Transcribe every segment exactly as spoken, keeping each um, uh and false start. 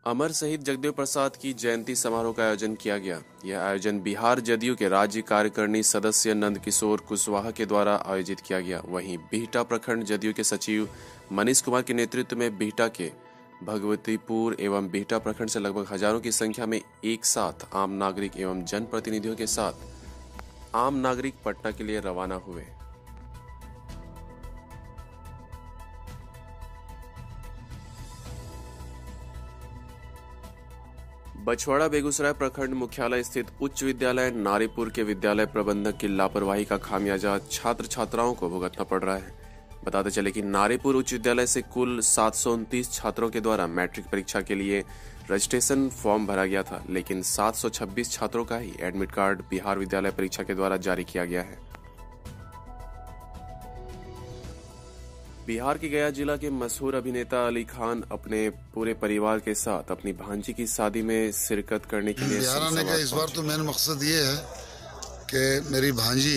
अमर शहीद जगदेव प्रसाद की जयंती समारोह का आयोजन किया गया। यह आयोजन बिहार जदयू के राज्य कार्यकारिणी सदस्य नंद किशोर कुशवाहा के द्वारा आयोजित किया गया। वहीं बिहटा प्रखंड जदयू के सचिव मनीष कुमार के नेतृत्व में बिहटा के भगवतीपुर एवं बिहटा प्रखंड से लगभग हजारों की संख्या में एक साथ आम नागरिक एवं जनप्रतिनिधियों के साथ आम नागरिक पटना के लिए रवाना हुए। बछवाड़ा बेगूसराय प्रखंड मुख्यालय स्थित उच्च विद्यालय नारीपुर के विद्यालय प्रबंधक की लापरवाही का खामियाजा छात्र छात्राओं को भुगतना पड़ रहा है। बताते चले कि नारीपुर उच्च विद्यालय से कुल सात सौ उनतीस छात्रों के द्वारा मैट्रिक परीक्षा के लिए रजिस्ट्रेशन फॉर्म भरा गया था, लेकिन सात सौ छब्बीस छात्रों का ही एडमिट कार्ड बिहार विद्यालय परीक्षा के द्वारा जारी किया गया है। बिहार के गया जिला के मशहूर अभिनेता अली खान अपने पूरे परिवार के साथ अपनी भांजी की शादी में शिरकत करने के लिए बिहार आने का इस बार तो मेन मकसद ये है कि मेरी भांजी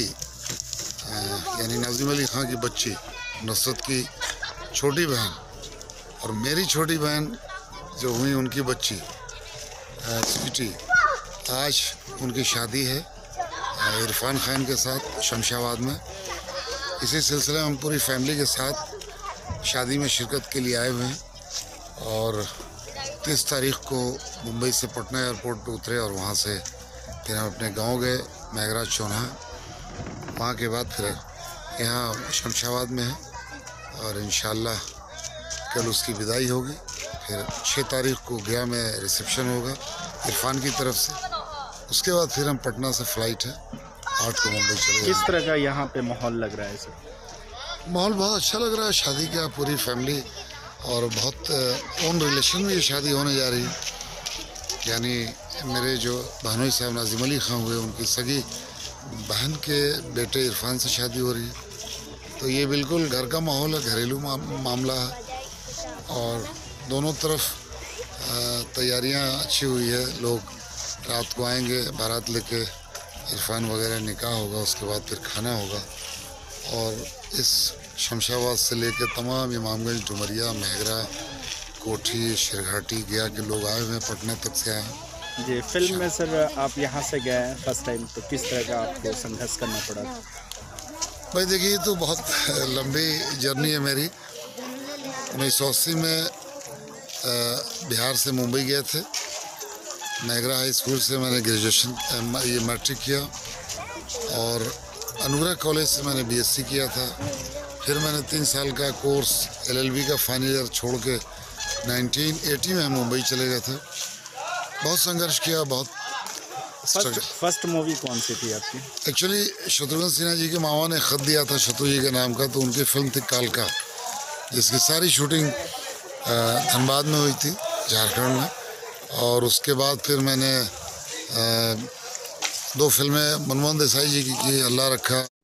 यानी नाज़िम अली खान की बच्ची नुसरत की छोटी बहन और मेरी छोटी बहन जो हुई उनकी बच्ची स्वीटी, आज उनकी शादी है इरफान खान के साथ शमशाबाद में। इसी सिलसिले में हम पूरी फैमिली के साथ शादी में शिरकत के लिए आए हुए हैं और तीस तारीख को मुंबई से पटना एयरपोर्ट पे उतरे और वहाँ से फिर हम अपने गांव गए मेघराज चौना। वहाँ के बाद फिर यहाँ शमशाबाद में है और इंशाल्लाह कल उसकी विदाई होगी। फिर छः तारीख को गया में रिसेप्शन होगा इरफान की तरफ से। उसके बाद फिर हम पटना से फ़्लाइट है आठ को मुंबई चले। किस तरह का यहाँ पे माहौल लग रहा है सर? माहौल बहुत अच्छा लग रहा है। शादी का पूरी फैमिली और बहुत ओन रिलेशन में ये शादी होने जा रही है। यानी मेरे जो बहनोई साहब नाज़िम अली खान हुए उनकी सगी बहन के बेटे इरफान से शादी हो रही है। तो ये बिल्कुल घर का माहौल है, घरेलू मामला है और दोनों तरफ तैयारियां अच्छी हुई है। लोग रात को आएंगे बारात लेके, इरफान वगैरह निकाह होगा, उसके बाद फिर खाना होगा और इस शमशाबाद से लेकर तमाम इमामगंज, डुमरिया, मेहरा, कोठी, शिरघाटी, गया के लोग आए हुए हैं, पटना तक से आए हैं। जी, फिल्म में सर आप यहाँ से गए हैं फर्स्ट टाइम, तो किस तरह का आपको संघर्ष करना पड़ा? भाई देखिए, ये तो बहुत लंबी जर्नी है मेरी। उन्नीस सौ अस्सी में बिहार से मुंबई गए थे। मेघरा हाई स्कूल से मैंने ग्रेजुएशन ये मैट्रिक किया और अनुग्रह कॉलेज से मैंने बीएससी किया था। फिर मैंने तीन साल का कोर्स एलएलबी का फाइनल ईयर छोड़ के उन्नीस सौ अस्सी में मुंबई चले गए थे। बहुत संघर्ष किया, बहुत। फर्स्ट, फर्स्ट मूवी कौन सी थी आपकी? एक्चुअली शत्रुघ्न सिन्हा जी के मामा ने ख़त दिया था शत्रु जी के नाम का, तो उनकी फिल्म थी कालका, जिसकी सारी शूटिंग धनबाद में हुई थी, झारखंड में। और उसके बाद फिर मैंने आ, दो फिल्में मनमोहन देसाई जी की की अल्लाह रखा।